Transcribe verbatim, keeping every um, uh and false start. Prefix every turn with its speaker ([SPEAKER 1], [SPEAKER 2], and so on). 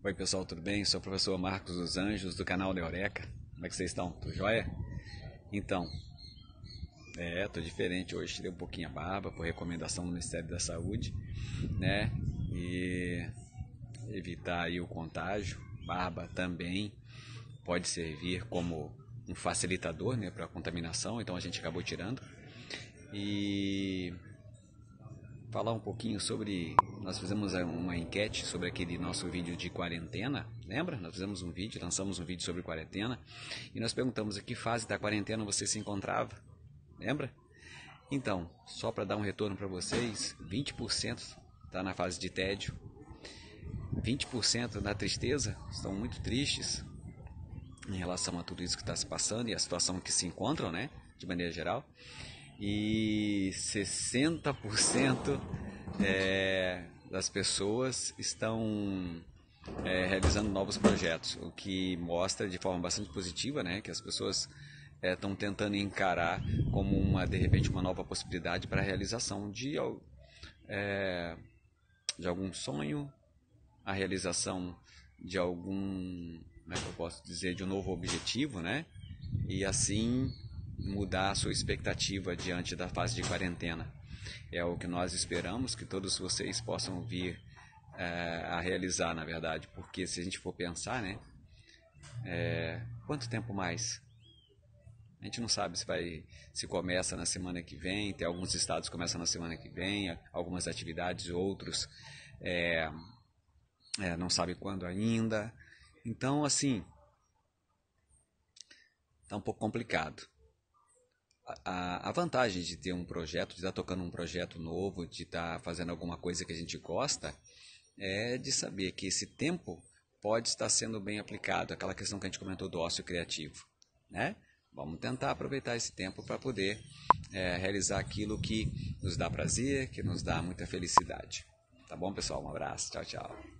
[SPEAKER 1] Oi pessoal, tudo bem? Sou o professor Marcos dos Anjos do canal Neoreca. Como é que vocês estão? Tudo jóia? Então, é, tô diferente hoje, tirei um pouquinho a barba por recomendação do Ministério da Saúde, né? E evitar aí o contágio. Barba também pode servir como um facilitador, né, para a contaminação, então a gente acabou tirando. E falar um pouquinho sobre, nós fizemos uma enquete sobre aquele nosso vídeo de quarentena, lembra? Nós fizemos um vídeo, lançamos um vídeo sobre quarentena e nós perguntamos em que fase da quarentena você se encontrava, lembra? Então, só para dar um retorno para vocês, vinte por cento está na fase de tédio, vinte por cento na tristeza, estão muito tristes em relação a tudo isso que está se passando e a situação que se encontram, né, de maneira geral. E sessenta por cento é, das pessoas estão é, realizando novos projetos, o que mostra de forma bastante positiva, né, que as pessoas estão é, tentando encarar como uma, de repente, uma nova possibilidade para a realização de, é, de algum sonho, a realização de algum, como é que eu posso dizer, de um novo objetivo, né, e assim mudar a sua expectativa diante da fase de quarentena. É o que nós esperamos que todos vocês possam vir é, a realizar, na verdade, porque se a gente for pensar, né, é, quanto tempo mais? A gente não sabe se vai, se começa na semana que vem, tem alguns estados que começam na semana que vem, algumas atividades, outros é, é, não sabe quando ainda. Então, assim, tá um pouco complicado. A, a vantagem de ter um projeto, de estar tocando um projeto novo, de estar fazendo alguma coisa que a gente gosta, é de saber que esse tempo pode estar sendo bem aplicado, aquela questão que a gente comentou do ócio criativo, né? Vamos tentar aproveitar esse tempo para poder é, realizar aquilo que nos dá prazer, que nos dá muita felicidade. Tá bom, pessoal? Um abraço. Tchau, tchau.